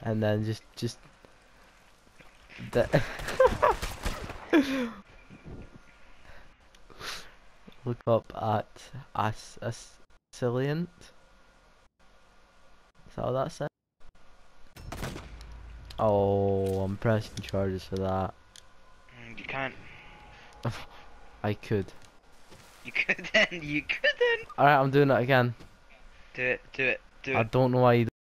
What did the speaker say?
and then just the look up at Ascilient. Is that what that said? Oh, I'm pressing charges for that. You can't. I could. You couldn't. You couldn't. Alright, I'm doing it again. Do it. Do it. Do I it. don't know why you